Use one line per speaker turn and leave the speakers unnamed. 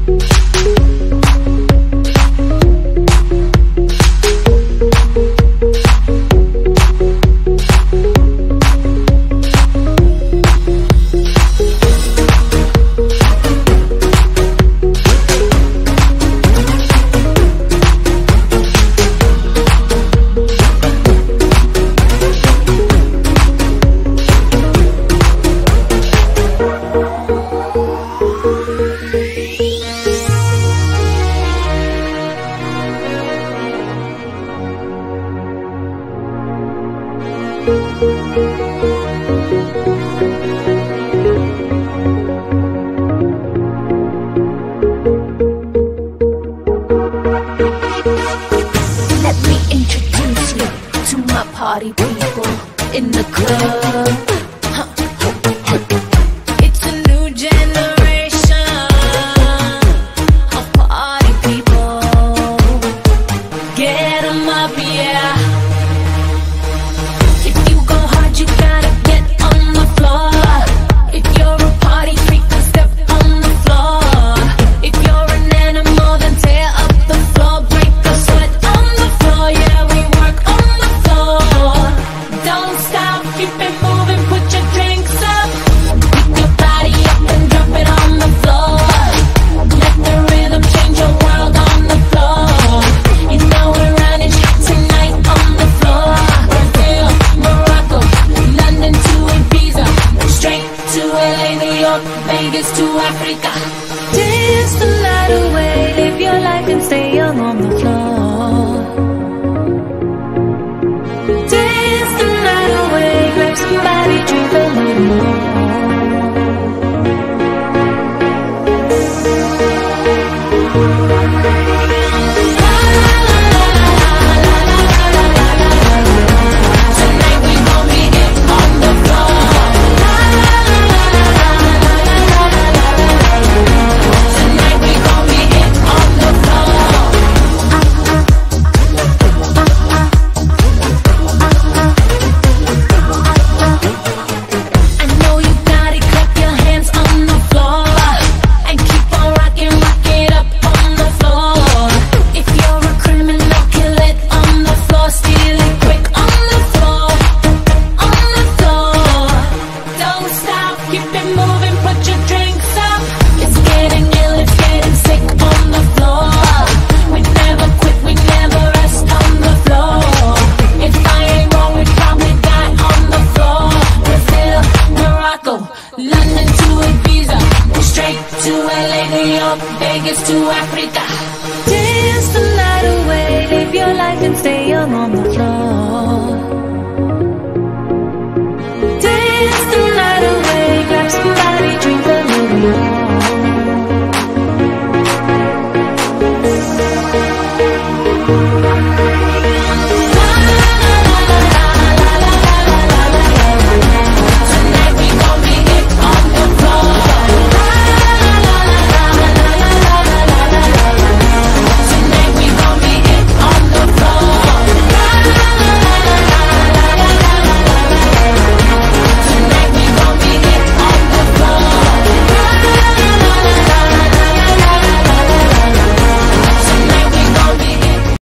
Let me introduce you to my party people in the club. It's a new generation of party people. Get 'em up, yeah. If you go hard, you gotta get on the floor. If you're a party freak, then step on the floor. If you're an animal, then tear up the floor. Break the sweat on the floor, yeah, we work on the floor. Don't stop, keep it moving, put your drinks up. Pick your body up and drop it on the floor. Let the rhythm change your world on the floor. You know we're running shit tonight on the floor. Brazil, Morocco, London to Ibiza, straight to LA, New York, Vegas to Africa. Dance the night away, live your life and stay young on the floor. Dance the night away, grab somebody, drink a little more. Tonight we gon' be it on the floor. Tonight we gon' be it on the floor. I know you got it, clap your hands on the floor and keep on rocking, rock it up on the floor. If you're a criminal, kill it on the floor, steal it quick on the floor, on the floor. Don't stop, keep it moving, put your drinks up. It's getting ill, it's getting sick on the floor. We never quit, we never rest on the floor. If I ain't wrong, we probably die on the floor. Brazil, Morocco, London to Ibiza, straight to LA, New York, Vegas to Africa. Dance the night away, live your life and stay young on the floor.